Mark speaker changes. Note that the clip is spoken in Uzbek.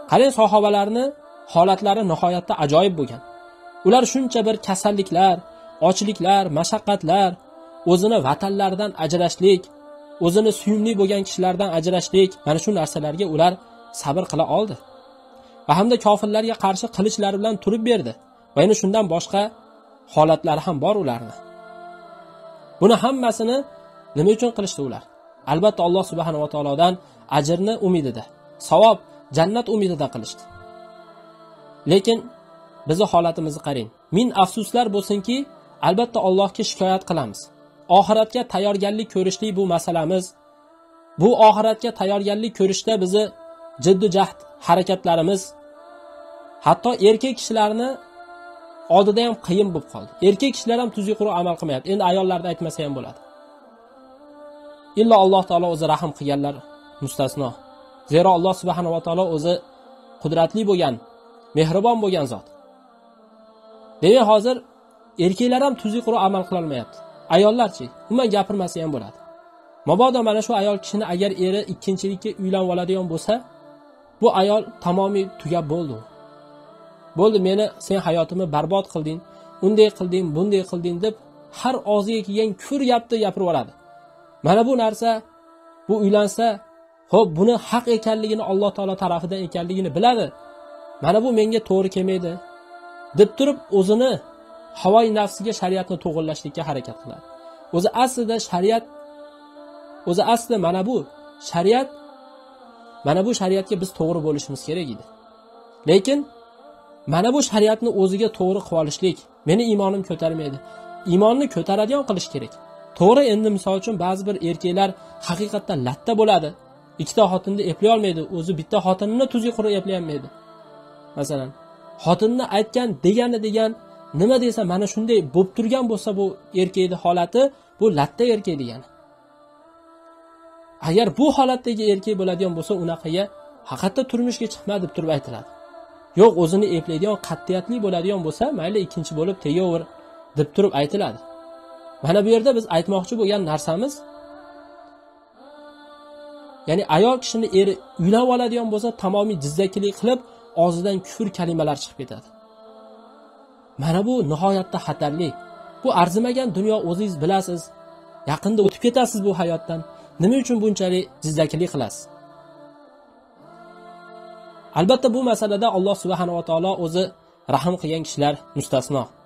Speaker 1: Qarang, sahobalarni holatlari nihoyatda ajoyib bo'lgan. Ular shuncha bir kasalliklar, ochliklar, mashaqqatlar, o'zini vatanlaridan ajrashlik, o'zini suyumli bo'lgan kishilardan ajrashlik, mana shu narsalarga ular sabr qila oldi. Va hamda kofirlarga qarshi qilichlari bilan turib berdi. Va yana shundan boshqa holatlari ham bor ularni. Buni hammasini nima uchun qilishdi ular? Albatta Alloh subhanahu va taolodan ajrni umidida, savob, jannat umidida qilishdi. Lekin bizni holatimizni qarang. Min afsuslar bo'lsinki, albatta Allohga shikoyat qilamiz. Oxiratga tayyorgarlik ko'rishlik bu masalamiz. Bu oxiratga tayyorgarlik ko'rishda bizni jiddiy jahd harakatlarimiz, hatto erkak kishilarni oldida ham qiyin bo'lib qoldi. Erkak kishilar ham tuzuk quruq amal qilmayapti. Endi ayollarda aytmasa ham bo'ladi. Illo Alloh taolo o'zi rahim qilganlar mustasno. Zero Alloh subhanahu va taolo o'zi qudratli bo'lgan, mehribon bo'lgan zot. Demak, hozir erkaklar ham tuzuk quruq amal qila olmayapti. Ayollarchi, umuman gapirmasa ham bo'ladi. Mabodo mana shu ayol kishini agar eri ikkinchilikka uylanib oladigan bo'lsa, bu ayol tamomiy tugab bo'ldi. Bo'ldi, meni sen hayotimni barbod qilding, unday qilding, bunday qilding deb har og'ziga kelgan kufr gapni gapirib oladi. Mana bu narsa, bu uylansa, xo'p, buni haq ekanligini Alloh taolo tarafidan ekanligini biladi. Mana bu menga to'g'ri kelmaydi deb turib o'zini havoyi nafsiga shariatni to'g'irlashlikka harakat qiladi. O'zi aslida mana bu shariatga biz to'g'ri bo'lishimiz kerak edi. Lekin mana bu shariatni o'ziga to'g'ri qilib olishlik meni iymonim ko'tarmaydi. Iymonni ko'taradigan qilish kerak. To'g'ri, endi misol uchun ba'zi bir erkaklar haqiqatdan latta bo'ladi. Ikkita xotinni eplay olmaydi, o'zi bitta xotinini tuzuk quruq eplay olmaydi. Masalan, xotinni aytgan degan nima desa mana shunday bo'lib turgan bo'lsa bu erkakning holati, bu latta erkak degani. Agar bu holatdagi erkak bo'ladigan bo'lsa, unaqaga haqiqatda turmushga chiqma deb turib aytiladi. Yo'q, o'zini eplaydigan, qat'iyatli bo'ladigan bo'lsa, mayli ikkinchi bo'lib tegaver deb turib aytiladi. Mana bu yerda biz aytmoqchi bo'lgan narsamiz, ya'ni ayol kishini eri uylanib oladigan bo'lsa, tamomiy jizzakilik qilib, og'zidan kufr kalimalar chiqib ketadi. Mana bu nihoyatda xatarli. Bu arzimagan dunyo, o'zingiz bilasiz. Yaqinda o'tib ketasiz bu hayotdan. Nima uchun bunchalik jizzakilik qilasiz? Albatta bu masalada Alloh subhanahu va taolo o'zi rahim qilgan kishilar mustasno.